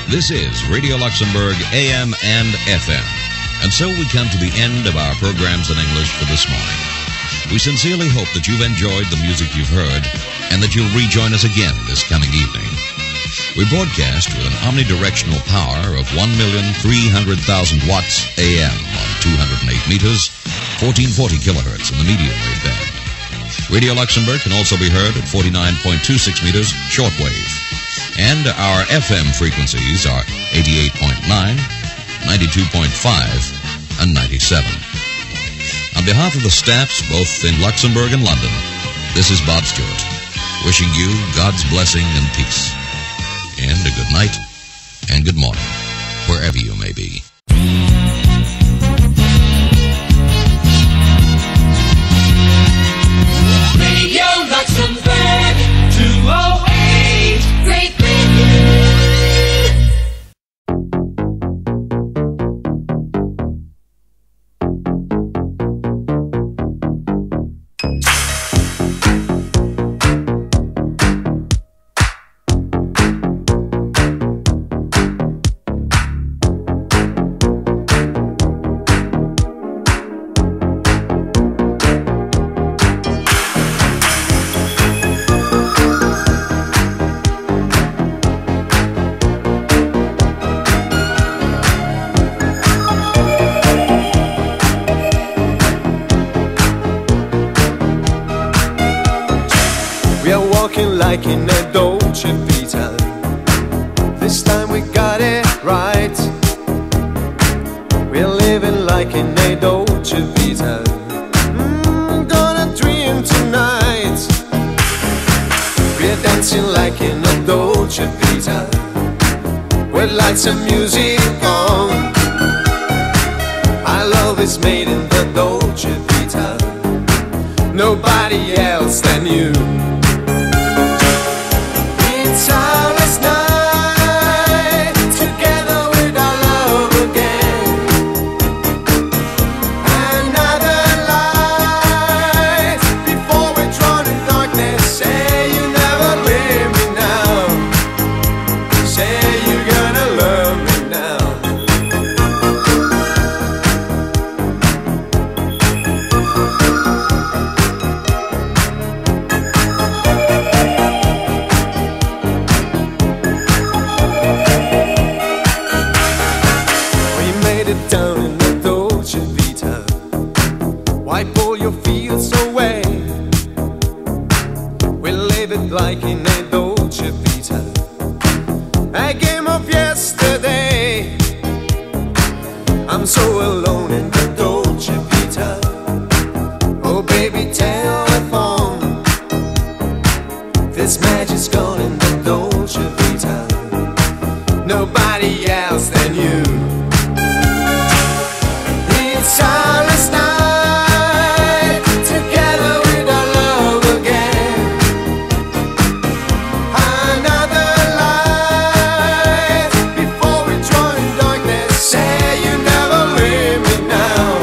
This is Radio Luxembourg, AM and FM. And so we come to the end of our programs in English for this morning. We sincerely hope that you've enjoyed the music you've heard and that you'll rejoin us again this coming evening. We broadcast with an omnidirectional power of 1,300,000 watts AM on 208 meters, 1440 kilohertz in the medium wave band. Radio Luxembourg can also be heard at 49.26 meters shortwave. And our FM frequencies are 88.9, 92.5, and 97. On behalf of the staffs both in Luxembourg and London, this is Bob Stewart, wishing you God's blessing and peace. And a good night and good morning, wherever you may be. Radio Luxembourg 208 Great Britain. Like in a Dolce Vita, this time we got it right. We're living like in a Dolce Vita. Gonna dream tonight. We're dancing like in a Dolce Vita, with lights and music on. Our love is made in the Dolce Vita, nobody else than you. It's our last night, together with our love again. Another light, before we're drawn in darkness. Say you never leave me now. Say you're gonna love me now. Down in the Dolce Vita, wipe all your fears away. We live it like in a Dolce Vita, a game of yesterday. I'm so alone in the Dolce Vita. Oh baby, telephone, this magic's gone in the Dolce Vita, nobody else than you. It's our last night, together with our love again. Another light, before we draw in darkness. Say you never leave me now.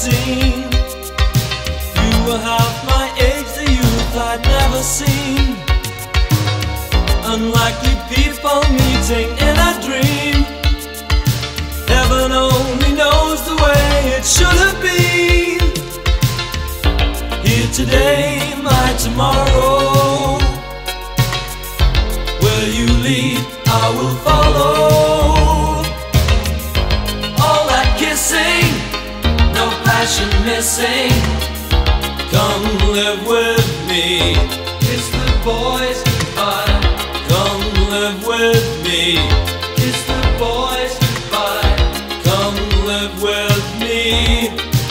seen. You were half my age, the youth I'd never seen. Unlikely people meeting in a dream. Heaven only knows the way it should have been. Here today, my tomorrow. Where you lead, I will follow. All that kissing, no passion missing. Come live with me. Kiss the boys goodbye. Come live with me. Kiss the boys goodbye. Come live with me.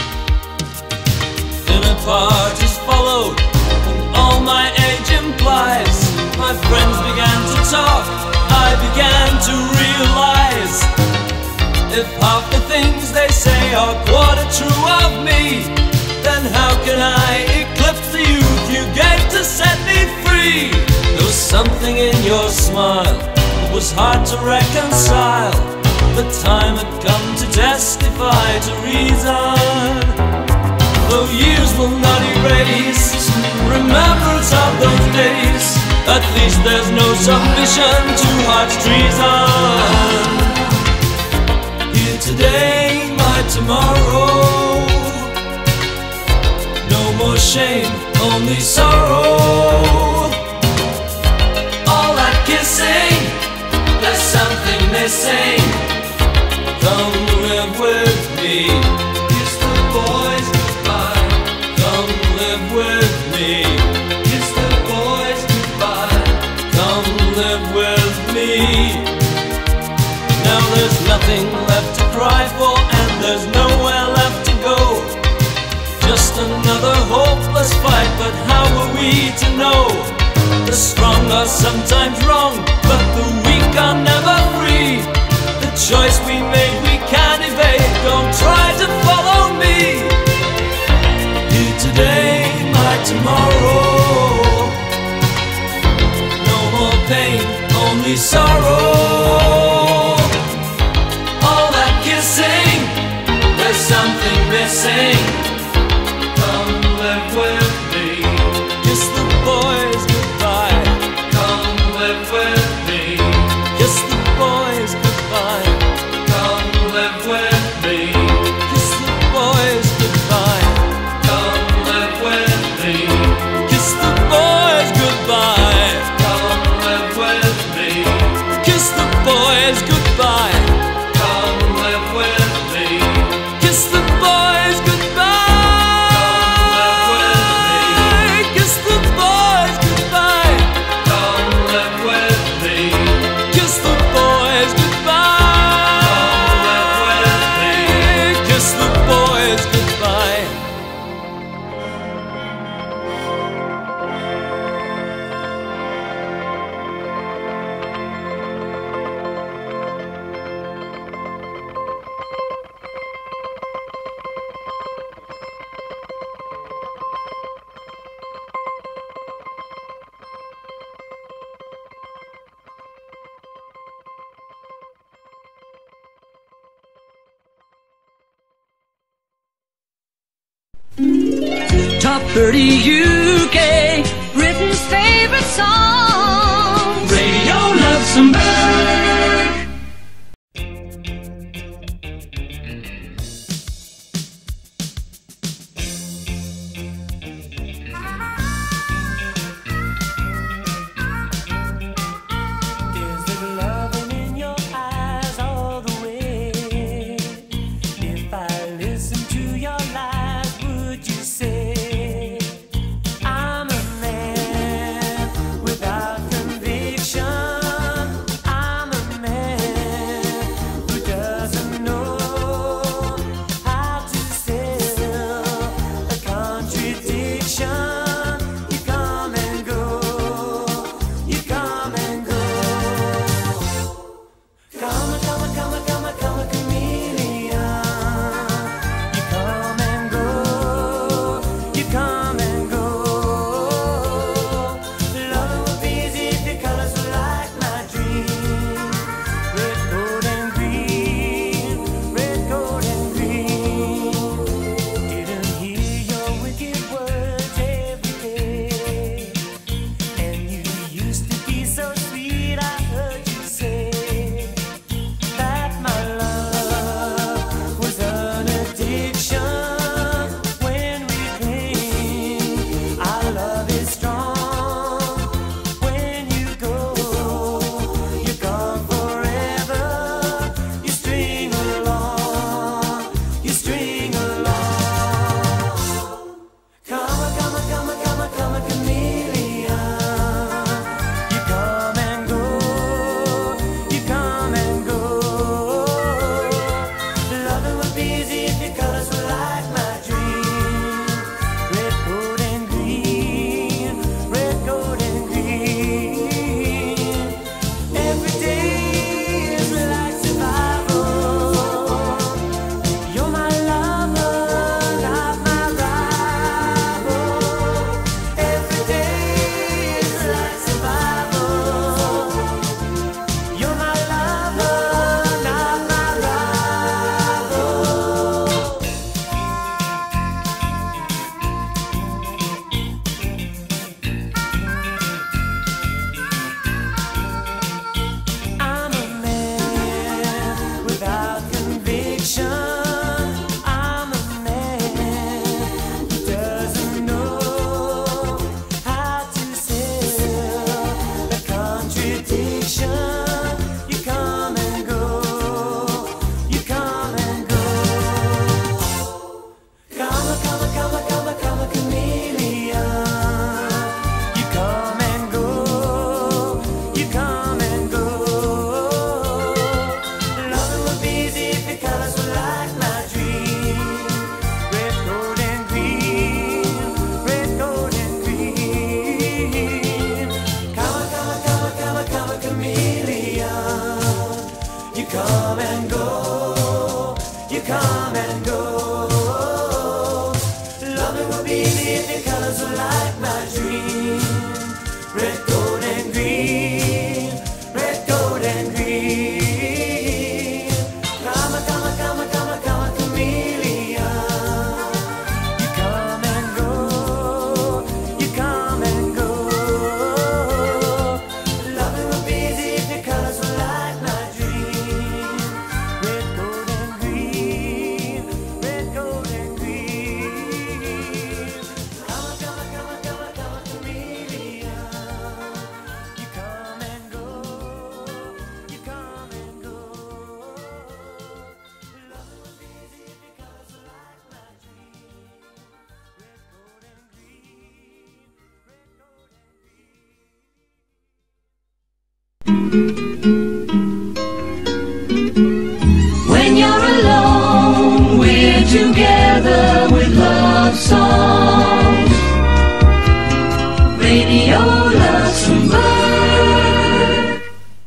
Dinner parties followed, and all my age implies. My friends began to talk, I began to realize, if half the things they say are quarter true of me, then how can I eclipse the youth you gave to set me free? There was something in your smile that was hard to reconcile. The time had come to testify to reason. Though years will not erase remembrance of those days, at least there's no submission to heart's treason. Here today, my tomorrow. No more shame, only sorrow. All that kissing, there's something missing. Come live with me. Kiss the boys goodbye. Come live with me. Kiss the boys goodbye. Come live with me. Now there's nothing left to cry for, and there's nowhere left to go. Just another hopeless fight, but how are we to know? The strong are sometimes wrong, but the weak are never free. The choice we made we can't evade, don't try to follow me. Here today, my tomorrow. No more pain, only sorrow. All that kissing, there's something missing. Come live with me. Kiss the boys goodbye. Come live with me. Kiss the boys goodbye. Come live with me. Kiss the boys goodbye. Come live with me. Kiss the boys goodbye. Come live with me. Kiss the boys goodbye. Come live with me. Kiss the boys goodbye. Kiss the boys goodbye. Come live with me. Kiss the boys goodbye. Come live with me. Kiss the boys goodbye. Top 30 UK, Britain's favorite song. Radio Luxembourg. Is there loving in your eyes all the way? If I listen to your lies, would you say I'm a man without conviction? come and go. Loving would be the colors of like my dream. Red, gold, and green. Red, gold, and green. Come, come, come, come, come, chameleon. You come and go. You come and go. Loving would be the colors of like my dream. Red, gold, and green. Red, gold, and green. Come, come, come, come, come, chameleon. You come and go. You come and go. Loving would be the colors of like my dream. Red, gold, and green. Red, gold, and When you're alone, we're together with love songs. Radio Luxembourg.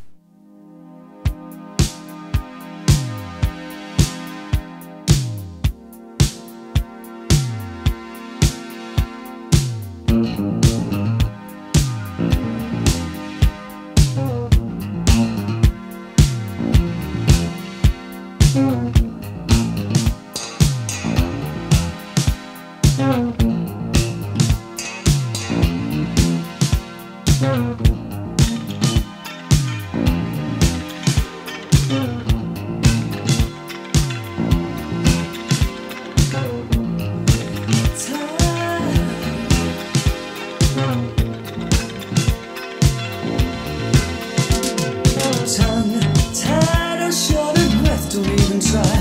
tongue tied or short of breath, don't even try.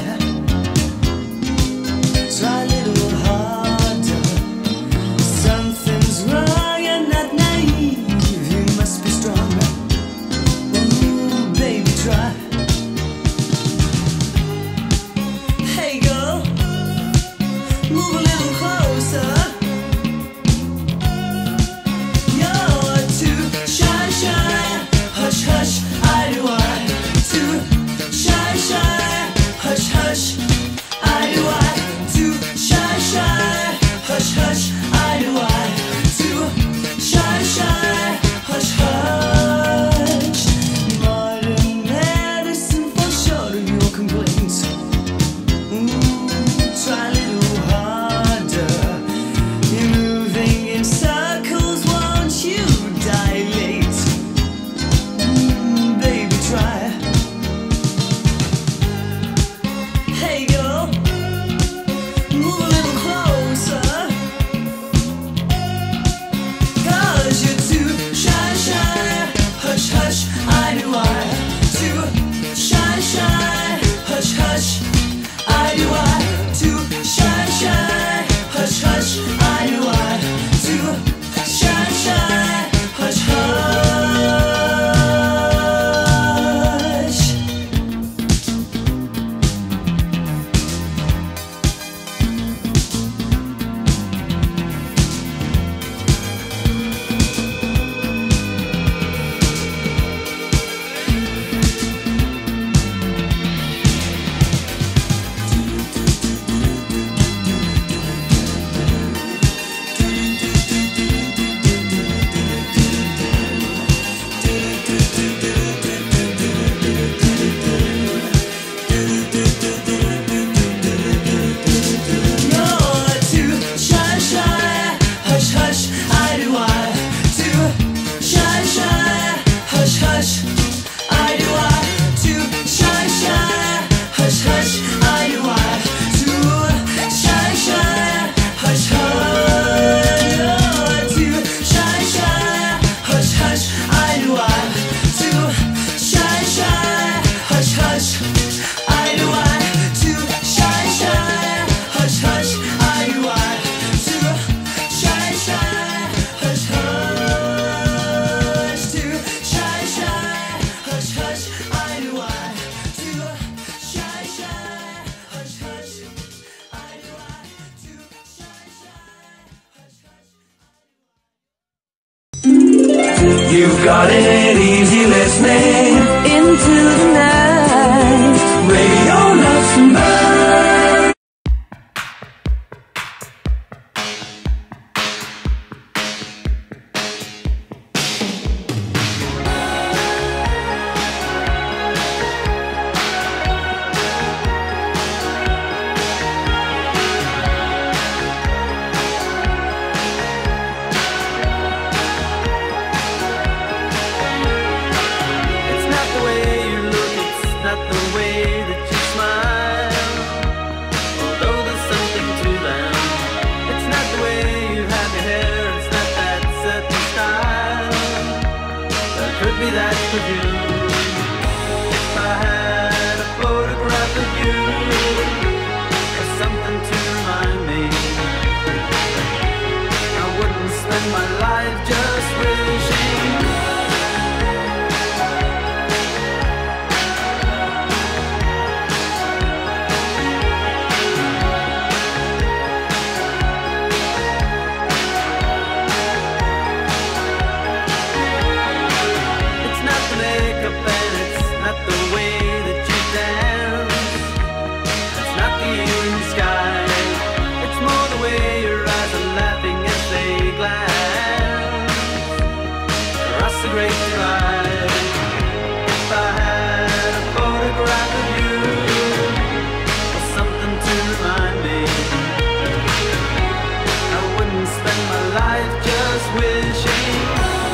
Try a little harder. Something's wrong, you're not naive, you must be strong. Ooh, baby, try. Hey girl, move a little closer. You're too shy, shy. Hush, hush, I do I. Too shy, shy. Hush, hush, I do I. Too shy, shy. Hush, hush, I do I. Too shy, shy. Hush, hush. Modern medicine for sure of your complaints. Ooh, try a little harder. You're moving in circles, won't you dilate? Baby, try. Hey girl, move a little closer. 'Cause you're too shy, shy. Hush, hush, I do I. Too shy, shy. Hush, hush, I do I. Too shy, shy. Hush, hush, I do I. Too shy, shy. Hush, hush. You're too shy, shy. Hush, hush, I do I. Too shy, shy. Hush, hush, I do I. Too shy, shy. Hush, hush, I do I. Too shy, shy. Hush, hush. You're too shy, shy. Hush, hush, I do I. Too shy, shy. Hush, hush, I do I. Too shy, shy. Hush, hush, I do I. Too shy, shy. Hush, hush. Too shy, shy. Hush, hush, I do I. Too shy, shy. Hush, hush, I do I. Too shy, shy. Hush, hush. You've got it easy listening Into the night. Radio Luxembourg. that you smile, although there's something to them. It's not the way you have your hair, it's not that certain style. There could be that perfume. If I had a photograph of you, or something to remind me, I wouldn't spend my life just wishing. Great divide. If I had a photograph of you, or something to remind me, I wouldn't spend my life just wishing.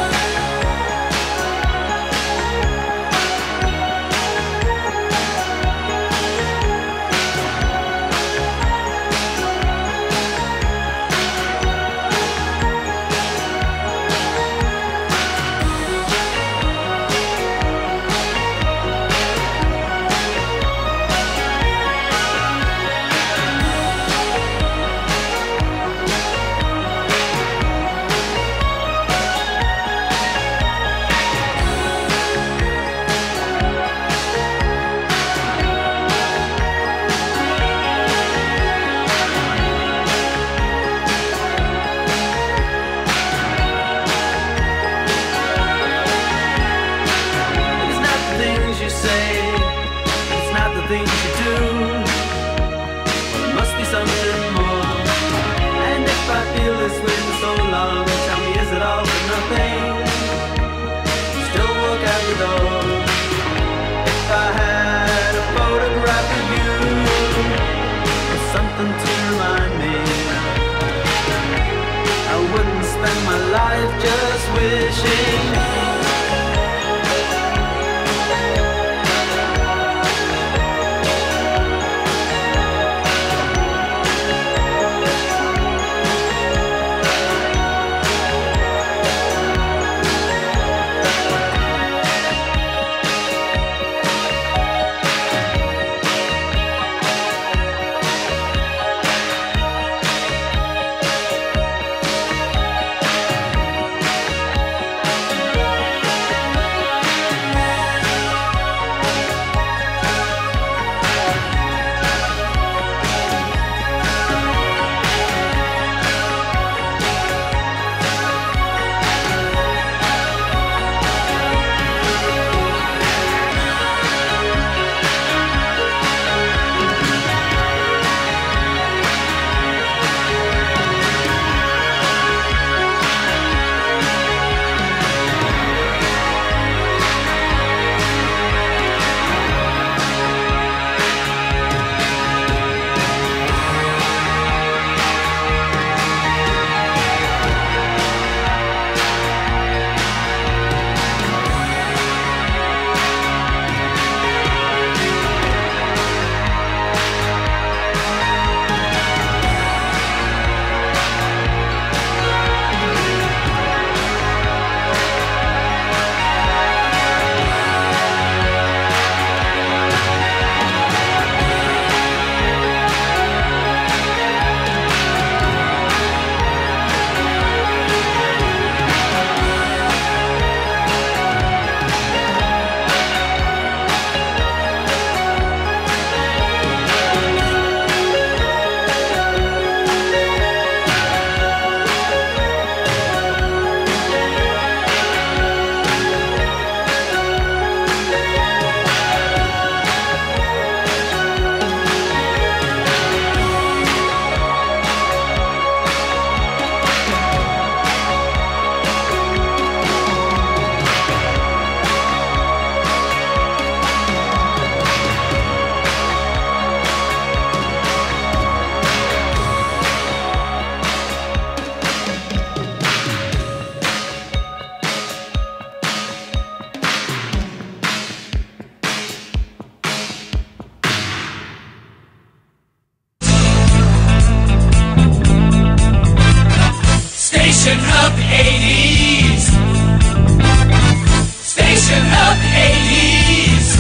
Just wishing. up 80's. Station up 80's.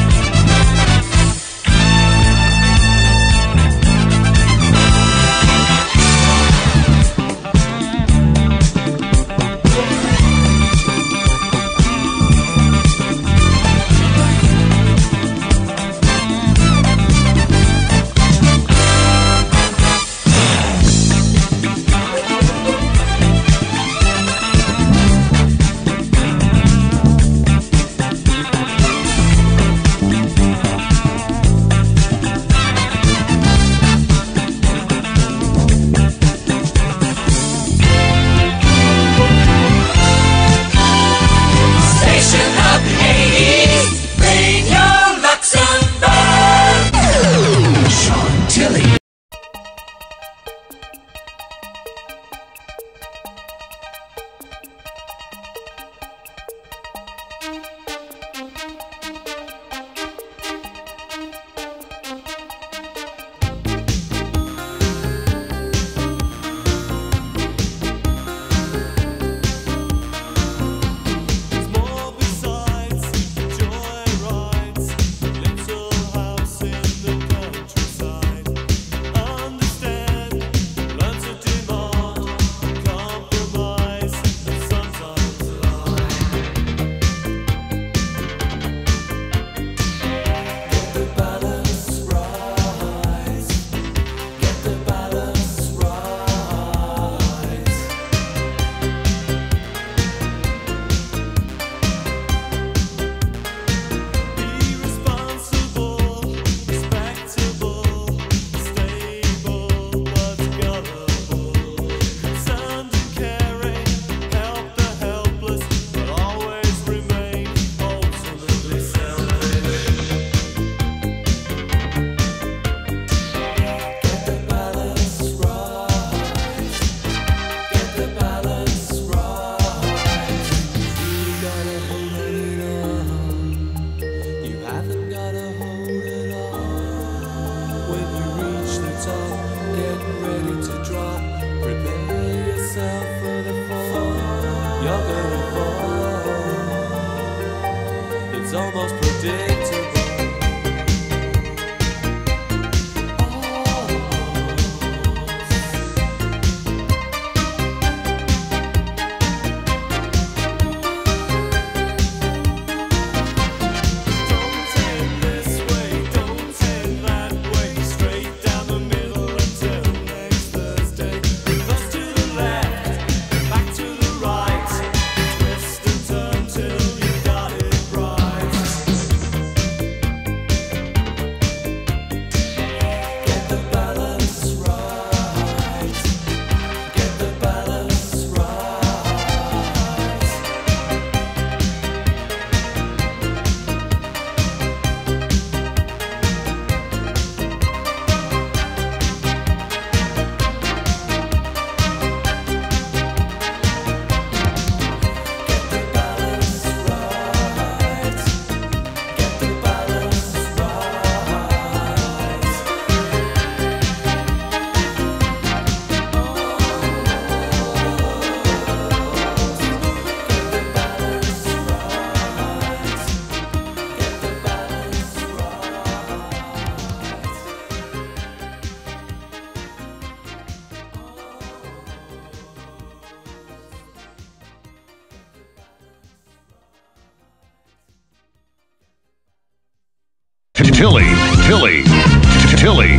Tilly.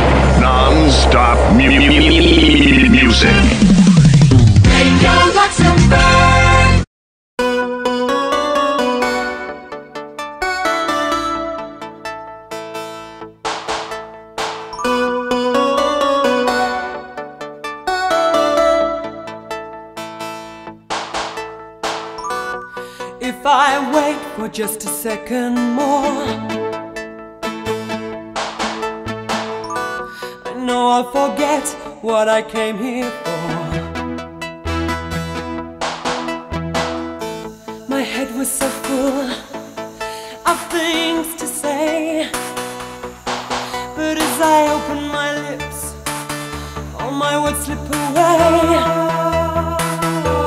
Non-stop music. Radio Luxembourg. If I wait for just a second more, I know I'll forget what I came here for. My head was so full of things to say, but as I open my lips, all my words slip away.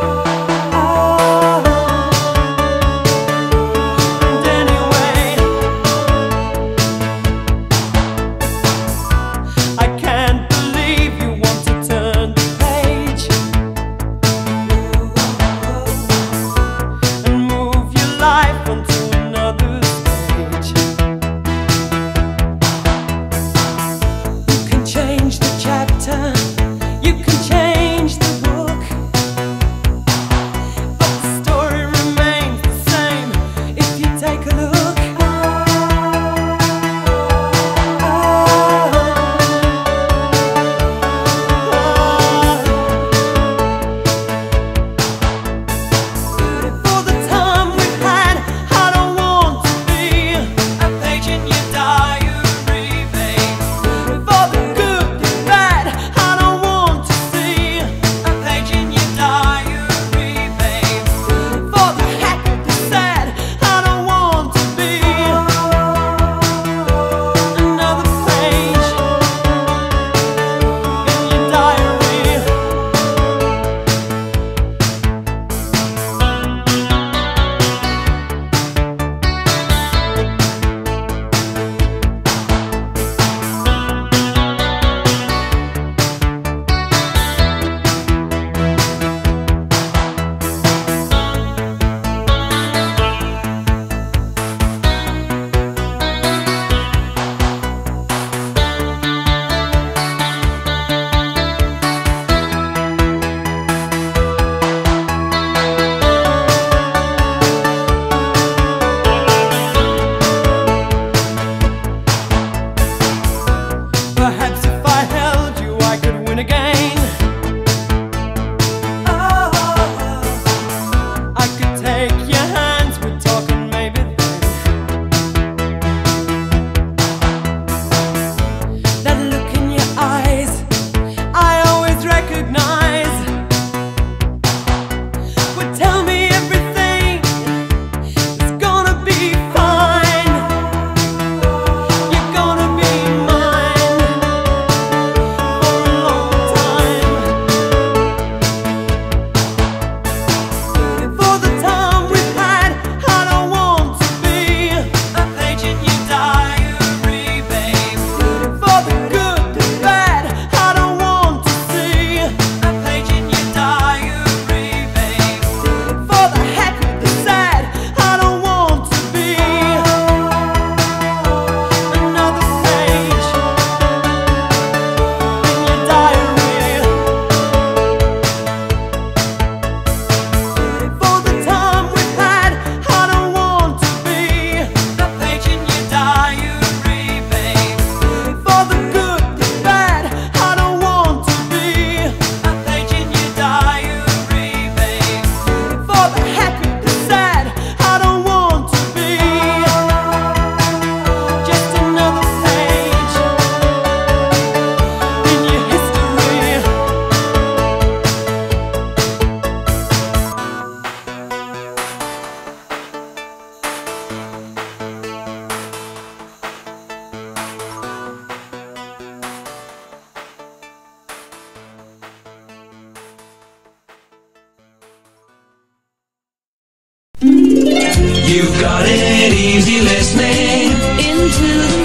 got it easy listening into the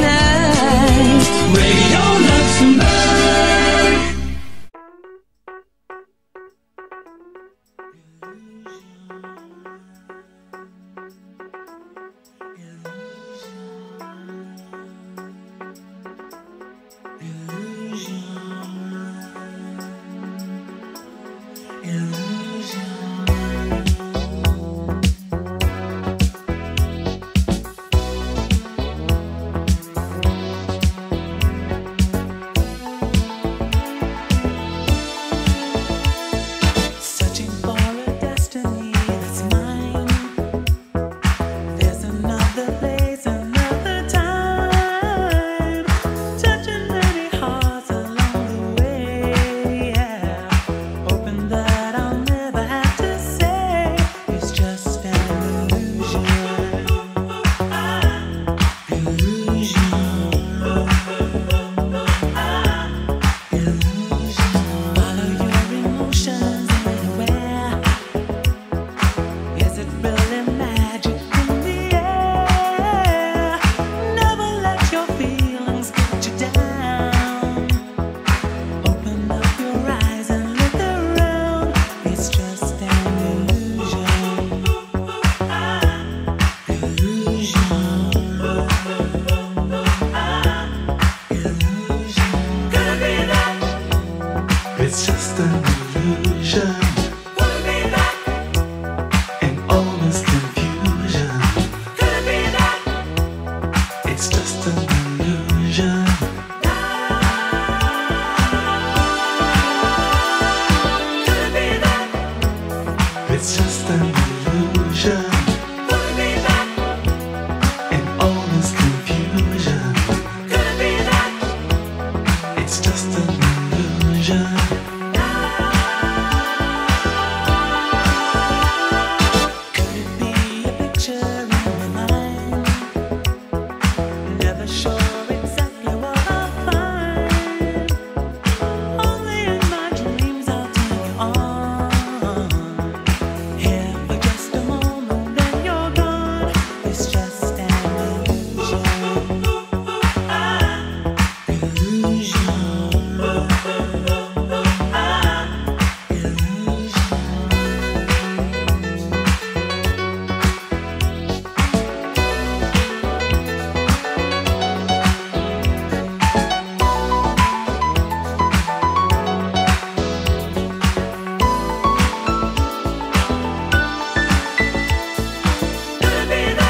night. Radio Luxembourg.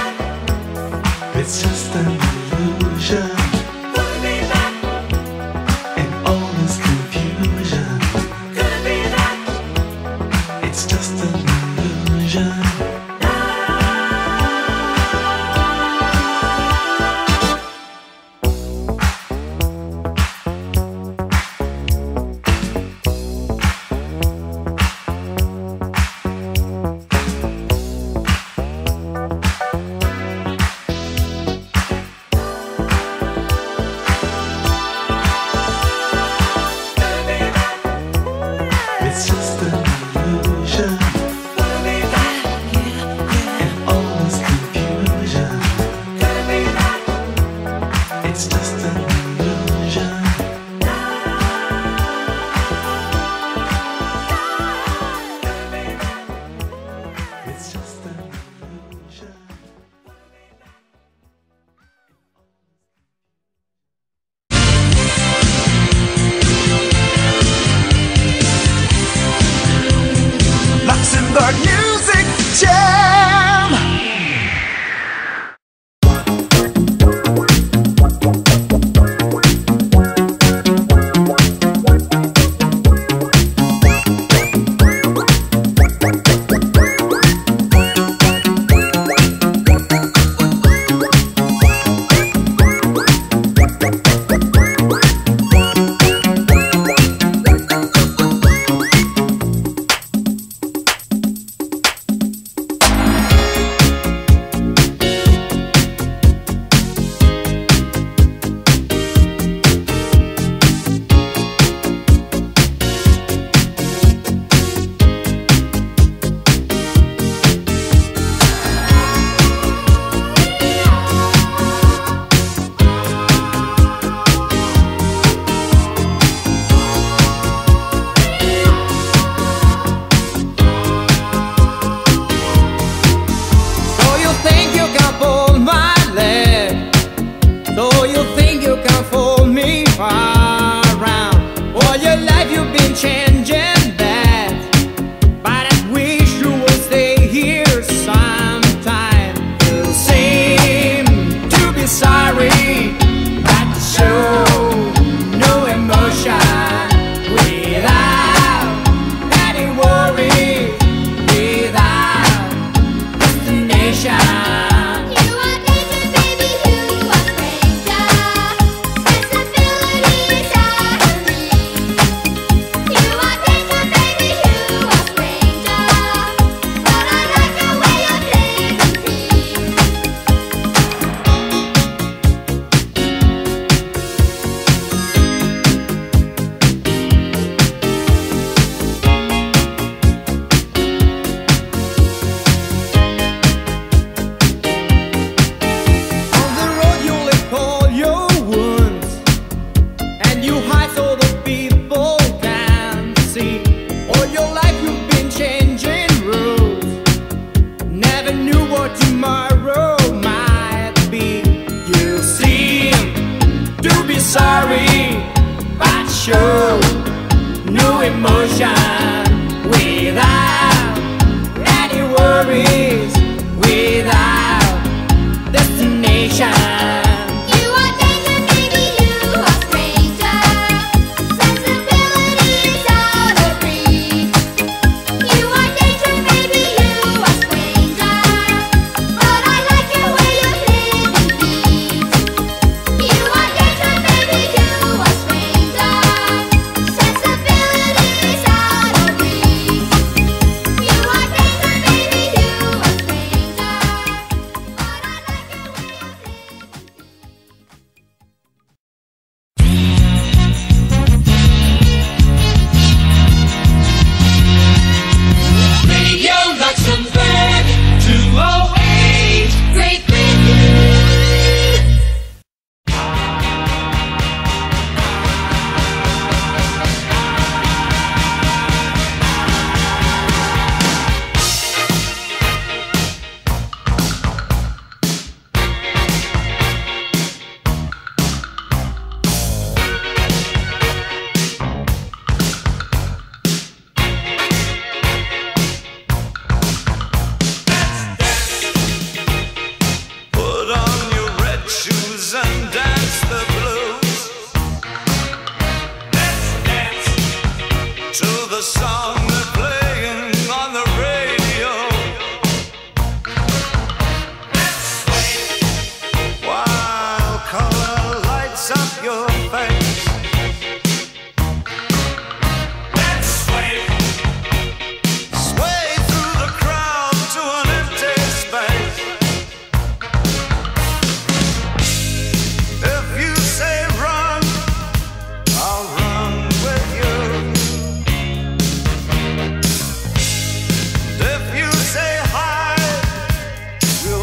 It's just an illusion. worry, but show no emotion without any worries, without destination.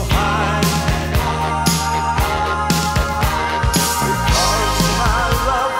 Because my love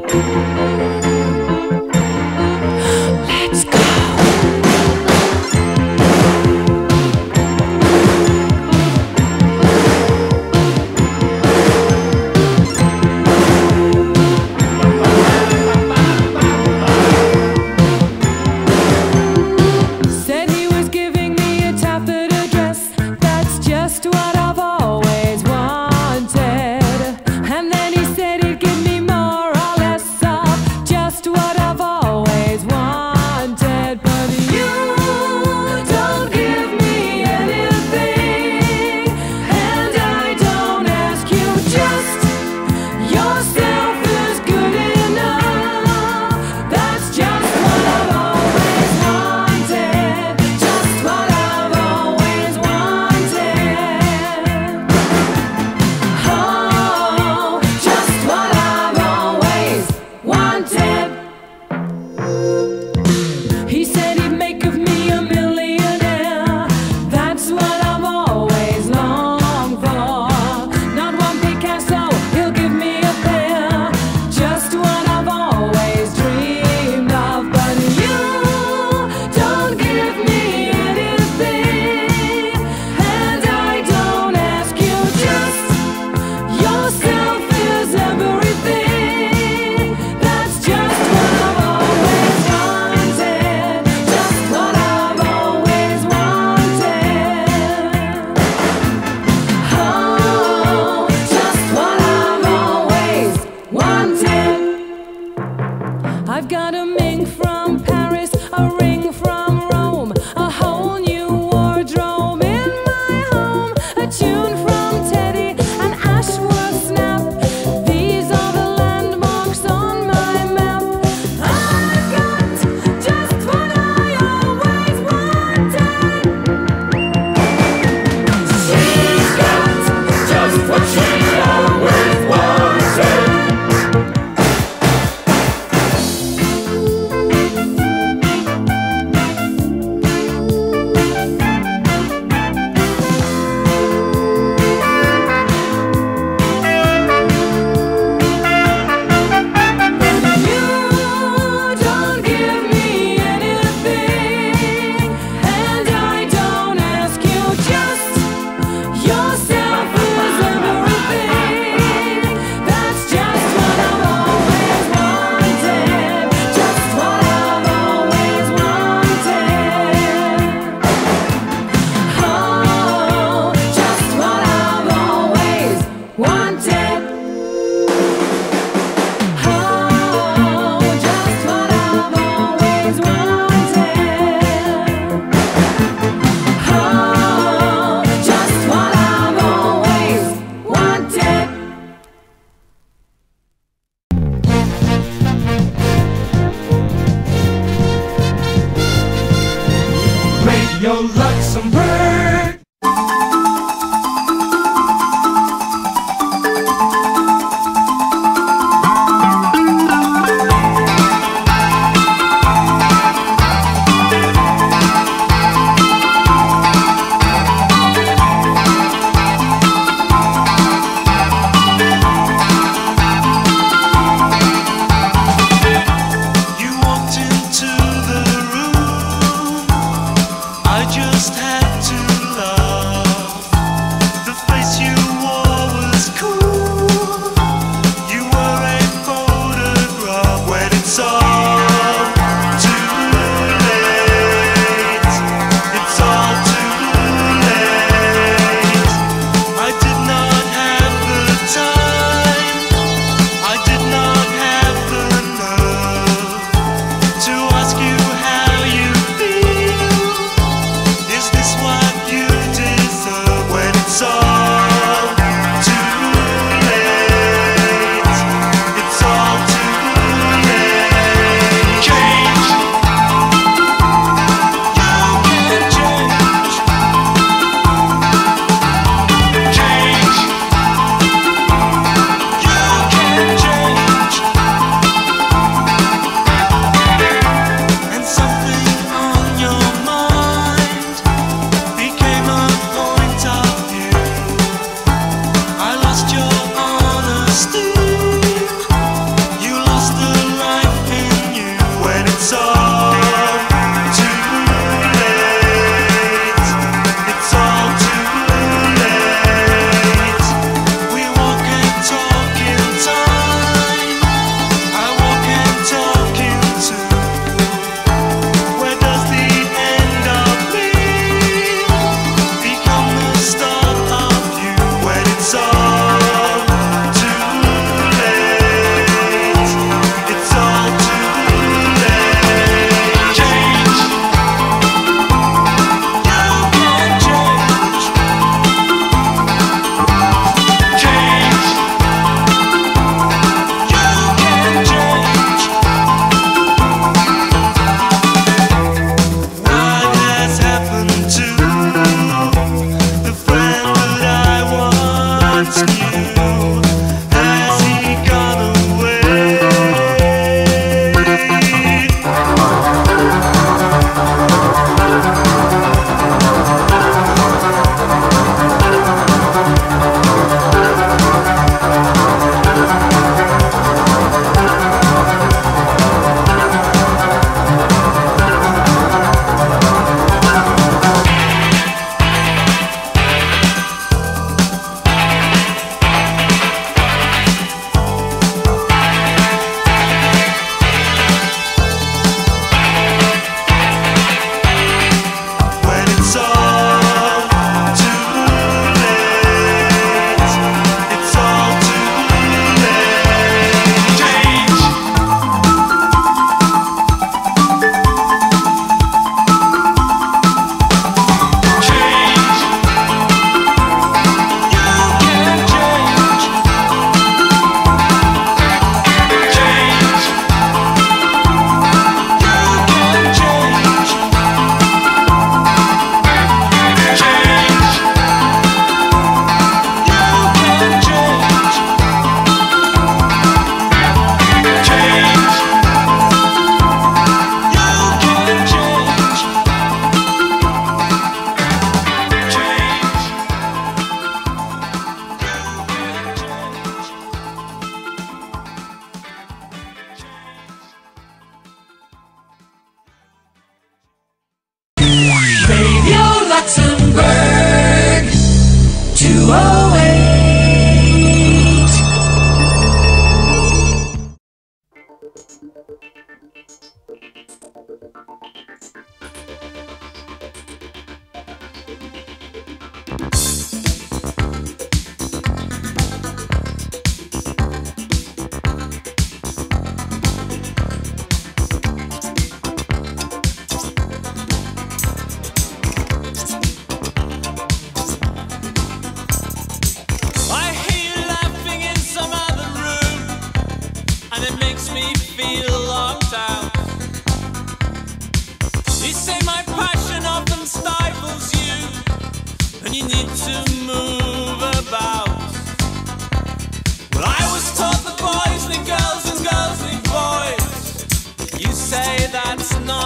Radio Luxembourg.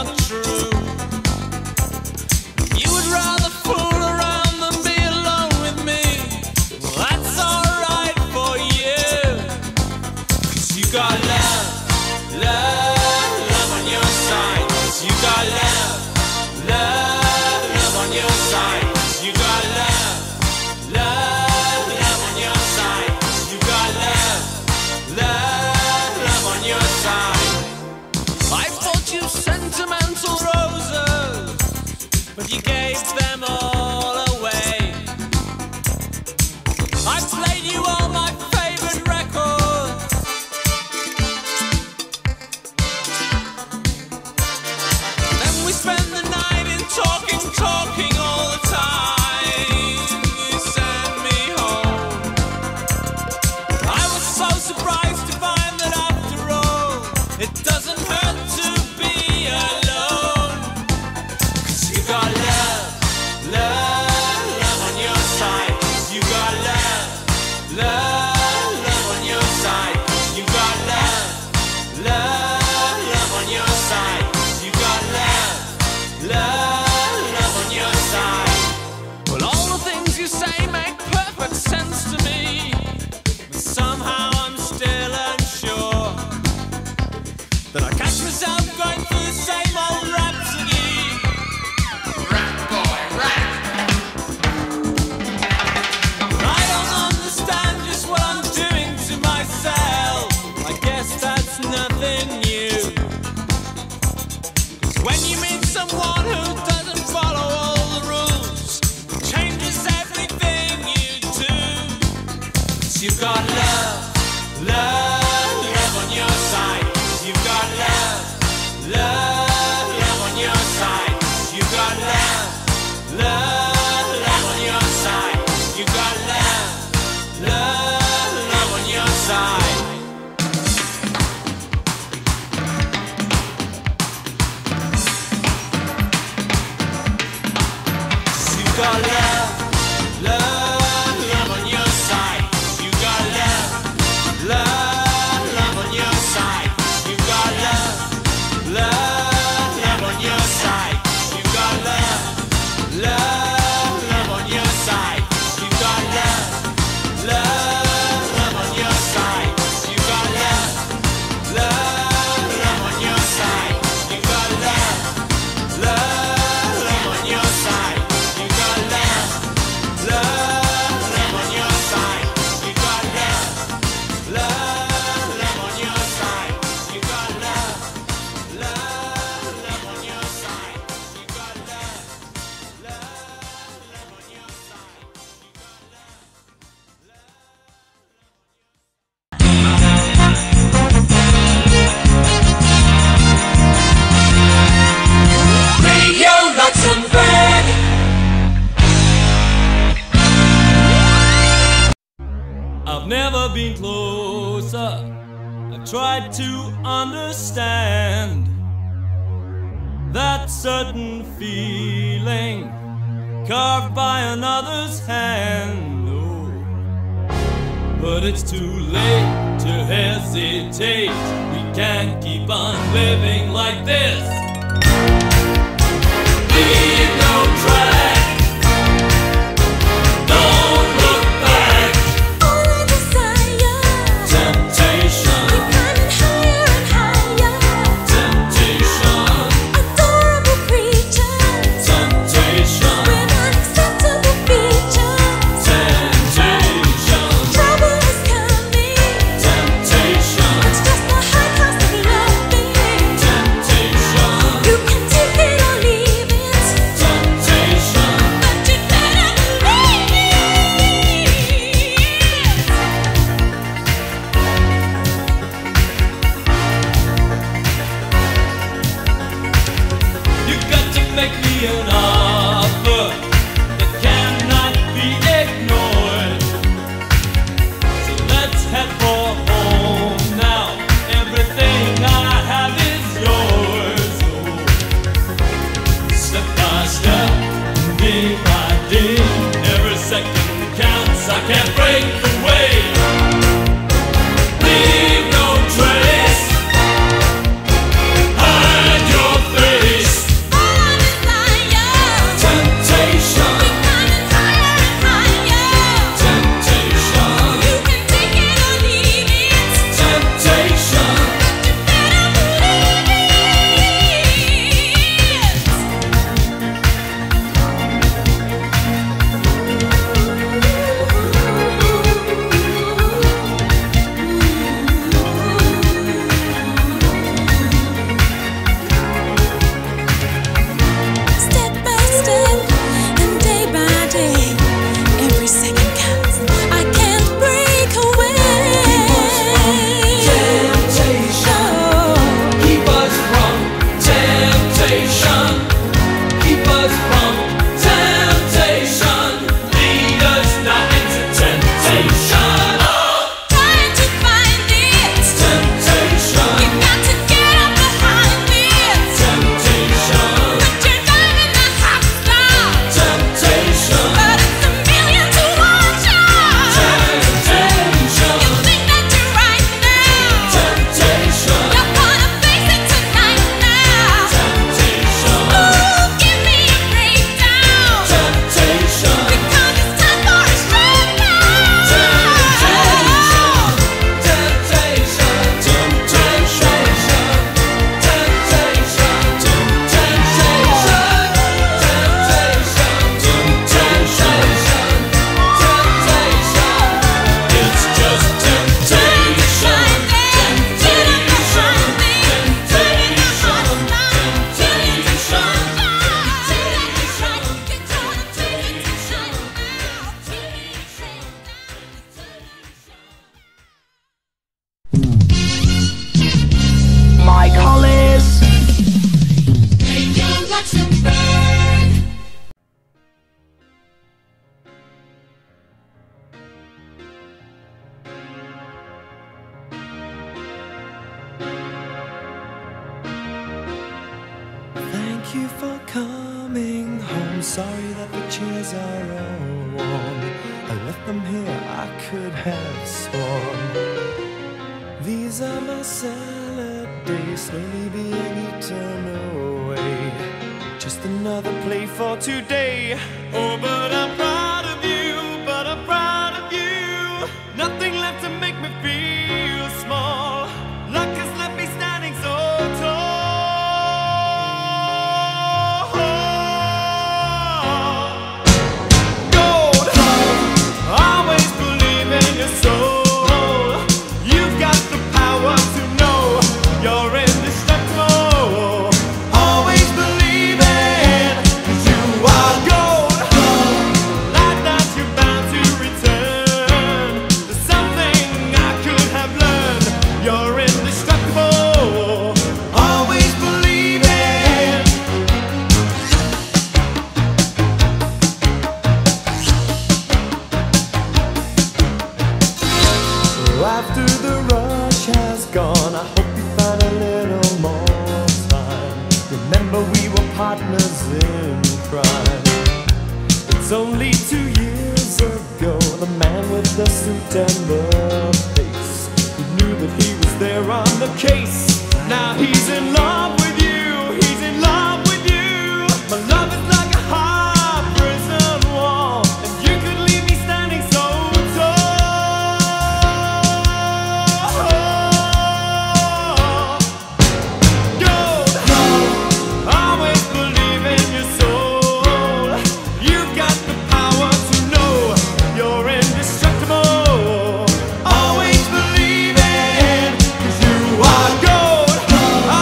not true. You would rather fool around than be alone with me. Well, that's alright for you, 'cause you got love, love, love on your side. 'Cause you got love, love, love on your side. 'Cause you got love, love, love on your side. 'Cause you got love, love, love on your side. I bought you sentimental roses, but you gave them all away. I played you all my favorite records. Then we spent the night in talking all the time. You sent me home. I was so surprised to find that after all, it doesn't hurt to be alone. 'Cause you got love, love, love on your side. 'Cause you got love, love, love on your side. 'Cause you got love, love, love on your side. 'Cause you got love, love, love on your side. Well, all the things you say make perfect sense to me, but somehow I'm still unsure that I catch myself going through the same old rhapsody. Rap boy, rap. I don't understand just what I'm doing to myself. I guess that's nothing new. 'Cause when you meet someone who doesn't follow all the rules, it changes everything you do. 'Cause you've got love, love, love on your side. 'Cause you've got love, love, love on your side. 'Cause you've got love, love, love on your side. 'Cause you've got love, love, love on your side. You got love, love, love on your side. You got love, love, love on your side. You got love, love, love on your side. You got love, love, love on your side. You got love, love, love on your side. You got love, love, love on your side. You got love, love, love on your side. You got love, love, love on your side. You got love, love, love on your side. You got love, love, love on your side. You got love, love, love on your side. Radio Luxembourg. I've never been closer. I've tried to understand that certain feeling carved by another's hand. Oh, but it's too late to hesitate. We can't keep on living like this. Leave no track. Don't look back. All I desire, Temptation, keep climbing higher and higher. temptation, Adorable creatures temptation, with unacceptable features. temptation, Trouble is coming. temptation, It's just the high cost of loving. temptation, You can take it or leave it, temptation. but you better believe it. You got to make me an offer that cannot be ignored. So let's head for home now. Everything I have is yours. Oh, step by step, day by day, every second counts. I can't break away. Leave no trace. Hide your face. Thank you for coming home. Sorry that the chairs are all warm. I left them here, I could have sworn. These are my salad days, slowly being eaten away. Just another play for today. Oh, but I'm proud of you, but I'm proud of you. Nothing left to make me feel small. Luck has left me standing so tall. Gold heart, always believe in your soul. You've got the power to know you're indestructible. Always believe in, 'cause you are gold. Like that you're bound to return. There's something I could have learned. You're indestructible. Always believe in. After the rush has gone, I hope you find a little more time. Remember we were partners in crime. It's only 2 years ago, the man with the suit and the face, who knew that he was there on the case. Now he's in love with you, he's in love with you. My love is like a hard prison wall, and you could leave me standing so gold heart, always believe in your soul. You've got the power to know you're indestructible. Always believe in, 'cause you are gold.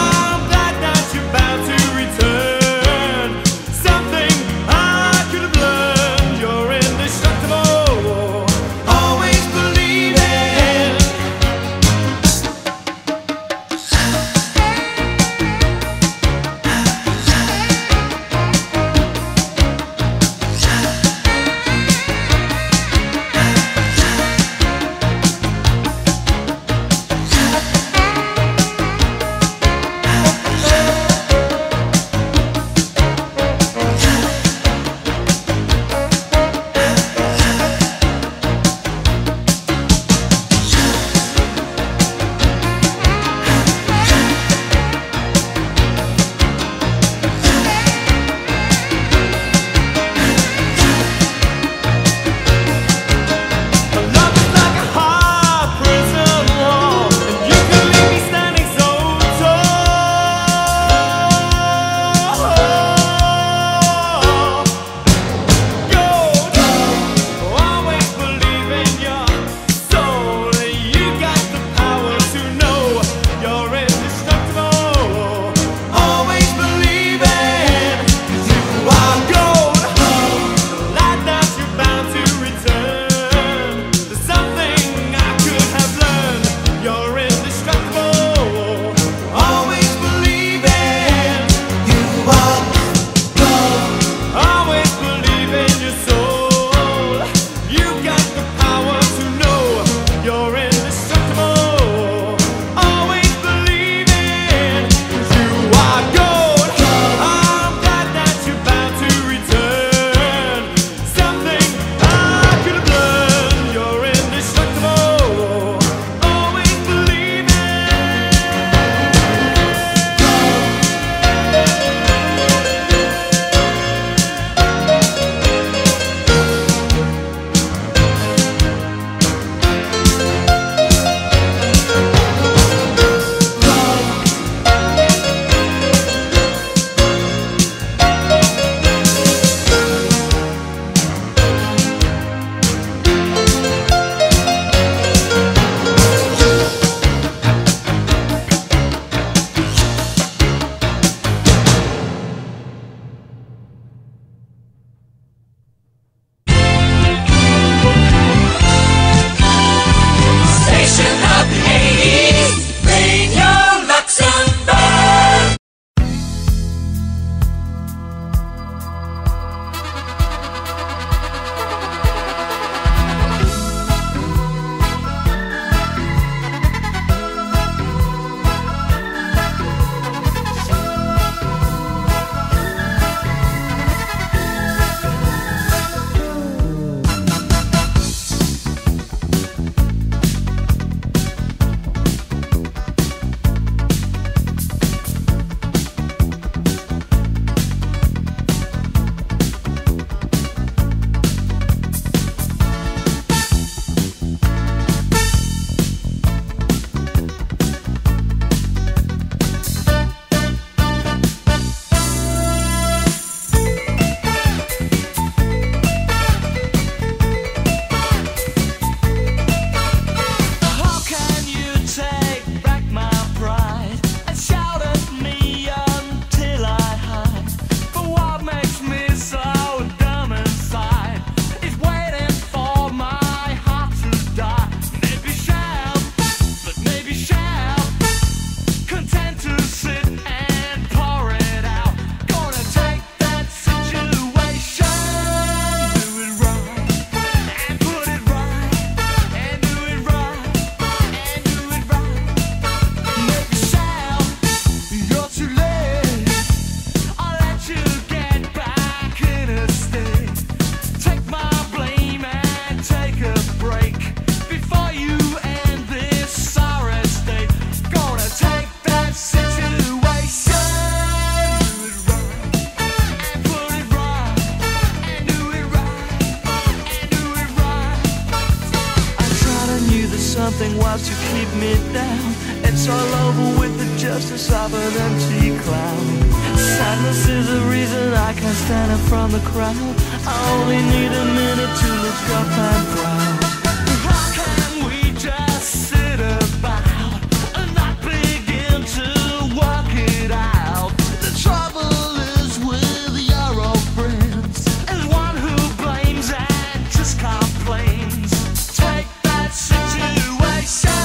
was to keep me down. It's all over with the justice of an empty cloud. Sadness is a reason I can't stand it from the crowd. I only need a minute to look up and proud. How can we just sit about and not begin to work it out? The trouble is with your old friends, and one who blames and just complains. Take that situation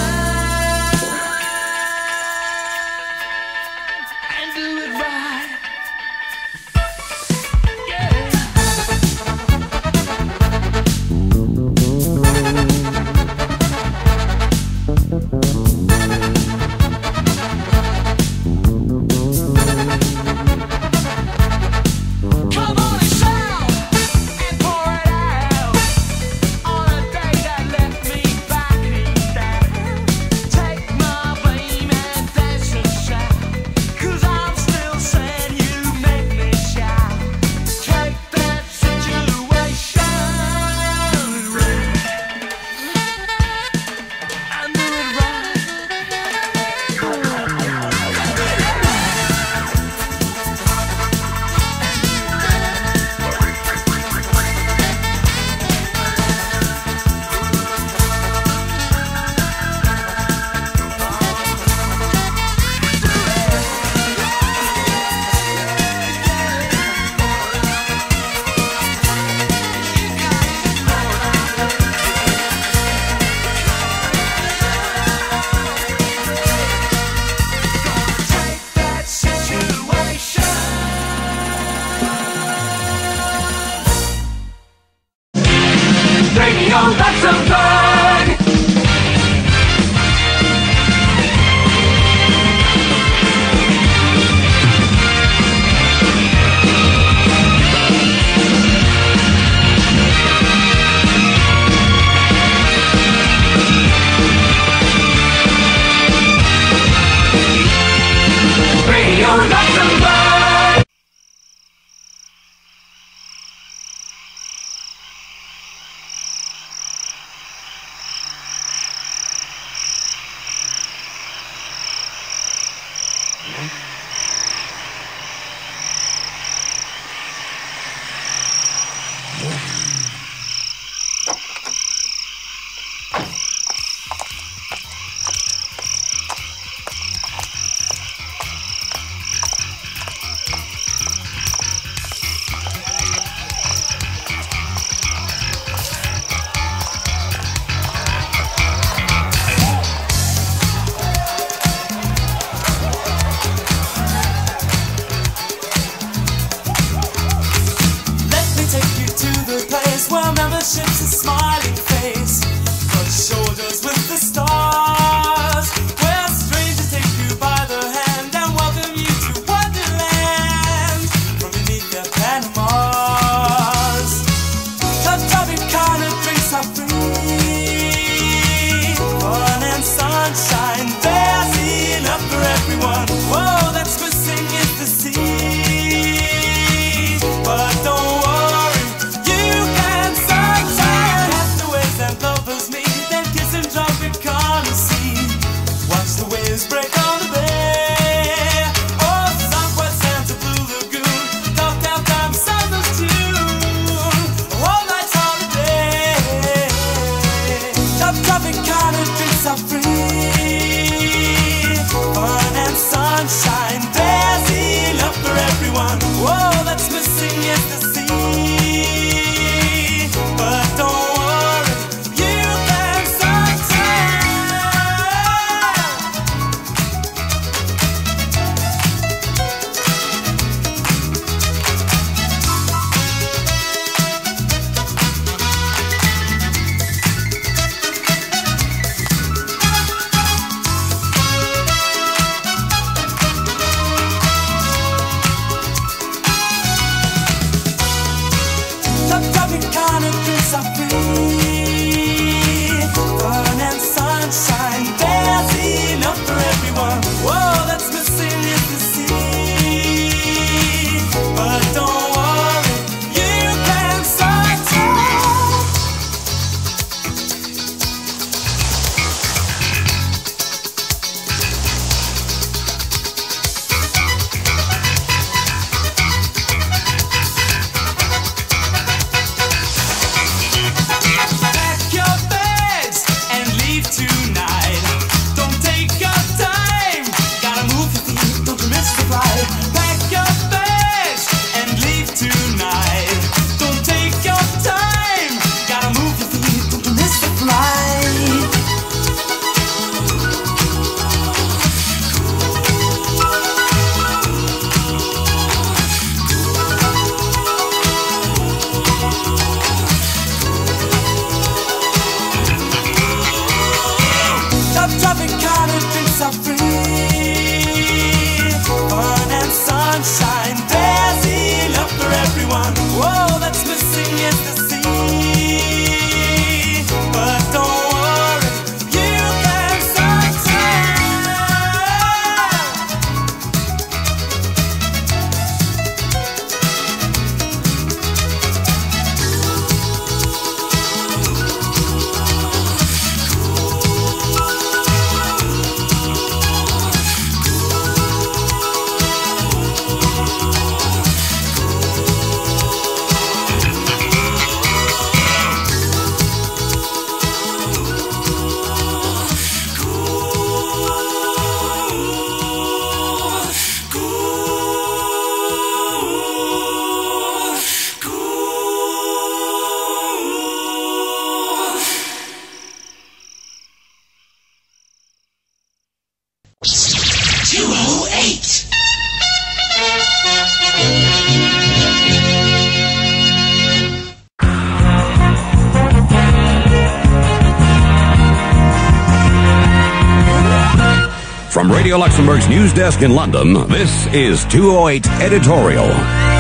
and do it right. Yeah. 208. From Radio Luxembourg's news desk in London, this is 208 Editorial.